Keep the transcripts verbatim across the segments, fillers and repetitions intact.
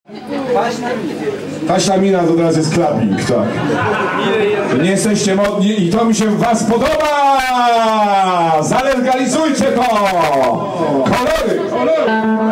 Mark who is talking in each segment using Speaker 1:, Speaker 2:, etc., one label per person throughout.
Speaker 1: Taśna mina to teraz jest clubbing, tak. Nie jesteście modni i to mi się w was podoba! Zalegalizujcie to! Kolory! Kolory!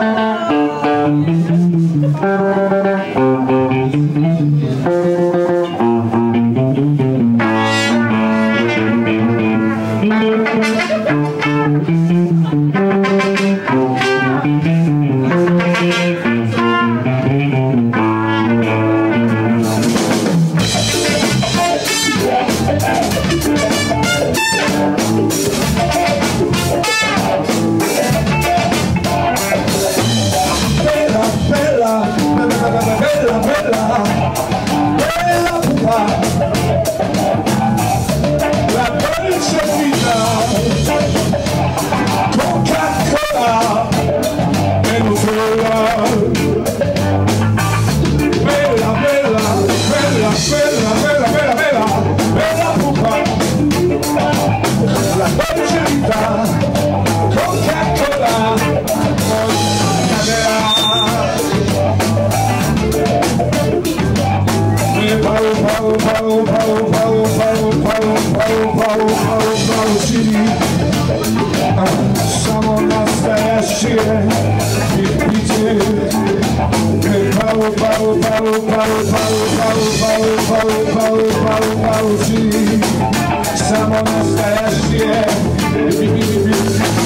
Speaker 1: Samo nastaje bicie. Pau, pau, pau, pau, pau, pau, pau, pau, pau, pau, pau, czyli samo nastaje bicie.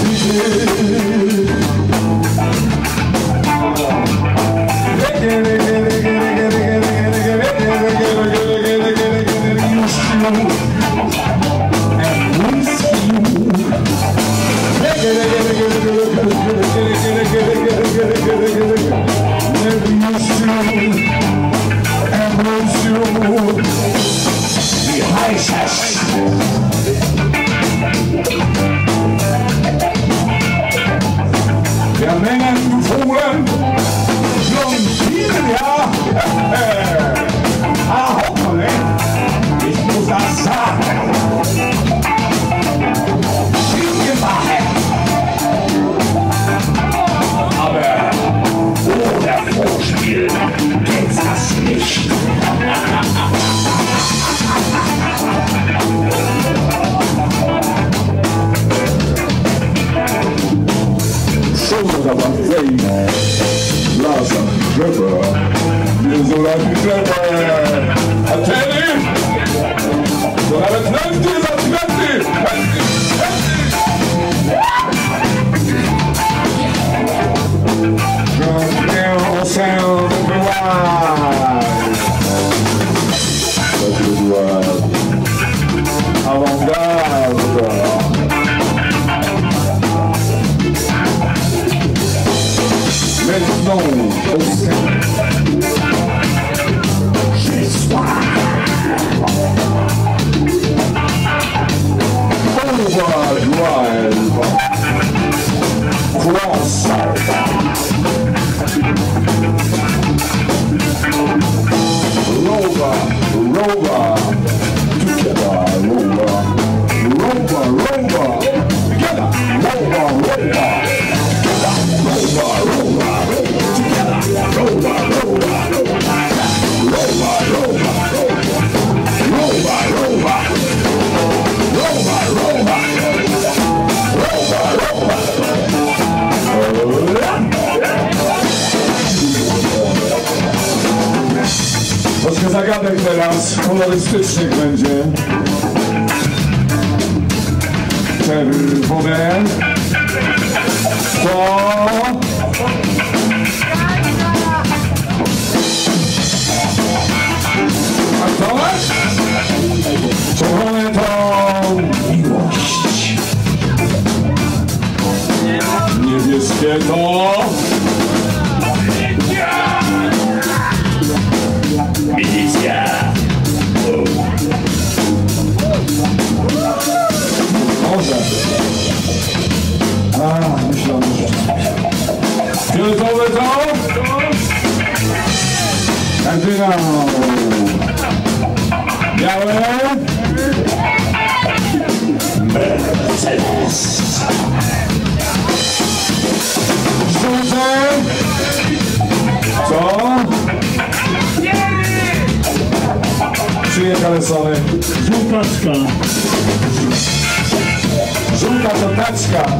Speaker 1: Ja mengen voelen, blondieren, ja. Ah, hoppele, ich muss das sagen. Schiefgemacht. Aber ohne Vorspiel geht's das nicht. Shoulder of faith, lots of trevor, there's a lot of trevor. I tell you, so have a twenty, a twenty, twenty, twenty. Drunk down, sound of the wild. That's good wild. Avant-garde. Maintenant, au sein, j'ai soif. Overdrive, cross-side, rover, rover, together, rover, rover, rover, together, rover, rover. Troszkę zagadek teraz, kolorystycznych będzie. Czerwone. To... A to? Czerwone to... miłość. Niebieskie to... milicja. Może. A, myślałem, że... Fioletowe to? Kardynał. Białe? Mercedes. Żółte? Co?
Speaker 2: taczka.
Speaker 1: Żółta to taczka.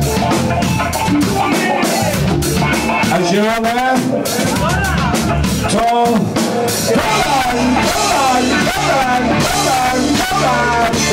Speaker 1: A zielone to... Dawaj, dawaj, dawaj, dawaj, dawaj.